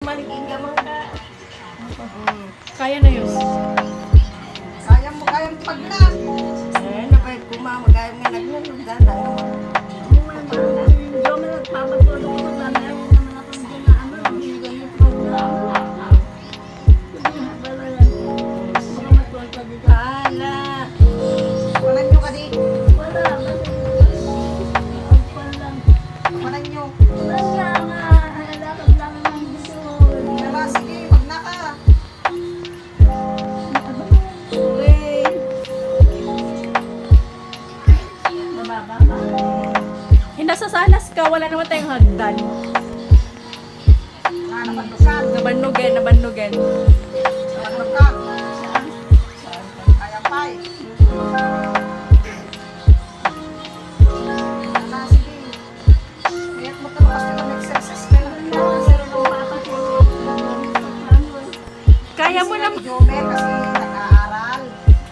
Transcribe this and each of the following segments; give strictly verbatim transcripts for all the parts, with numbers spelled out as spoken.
maliging gamang ka. Kaya na yun. Kaya mo, kaya mo paglag. Eh, napahit ko ma, magkaya mo naglag. Nagdala naman. Oo, may mga. Hindi mo nagpapatulong ko. Nanayaw mo naman ako dyan na ano. Hindi ganyan program. Baka matuwag ka dito. Ala. Walan nyo ka di. Wala. Walan nyo. Wala nga. Halakad lang naman dito. Wala, sige. Wag na ka. Okay. Mababa ka. Hinasasalas ka, wala naman tayong hagdan. Nabandugan. Nabannugen, nabannugen. Nabandugan. Kaya pa eh. Wala, sige. Kaya't mo ka kasi mag-exercise ka lang. Kaya mo na. Jome kasi nag-aaral.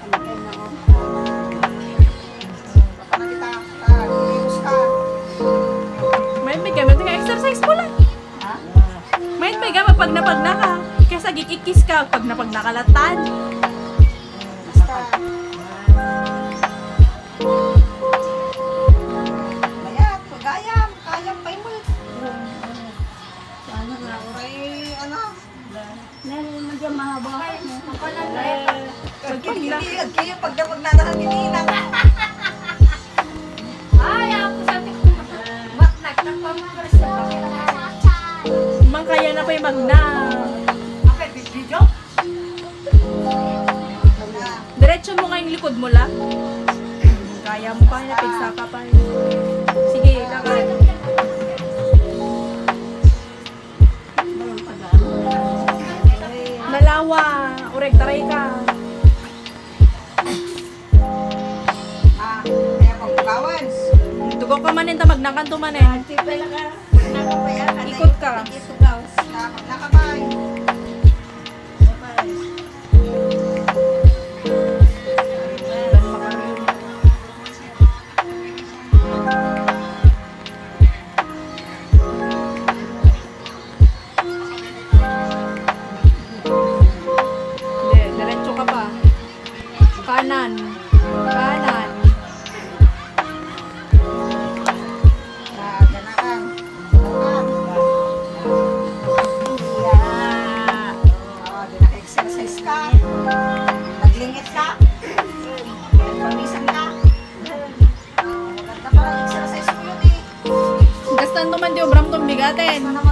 Papanalita ka, nililos ka. May may gamit nga exercise mo lang. Ha? May may gamit pag napag na ka. Kesa gikikis ka pag napag nakalatan. Basta. Mayat, pagayam, kayam pa mo. Sana nga, oray, ano? Nani mo dyan mahaba. Ako na lang. Pagkiliad kayo, pag napagnanahan gininang. Ay, ako sabi ko. Mat, nagtagpamagas na pakilala. Mang kaya na pa yung magna. Okay, video? Diretso mo nga yung likod mo lang. Kaya mo pa, napigsa ka pa. Sige, lakad. Nalawa. Ureg, taray ka. Ah, kaya pagbukawan. Tugo ka manin, tamag na kanto manin. Ikot ka. Dapat nakabay. Hindi, diretso ka pa. Kanan. Kanan. Ah, ganakan. Yeah. Oh, di naka-exercise ka. Naglingit ka. Pamisan ka. Oh, maganda pala yung exercise mo yun eh. Gastan naman di obram tong bigatin. Sana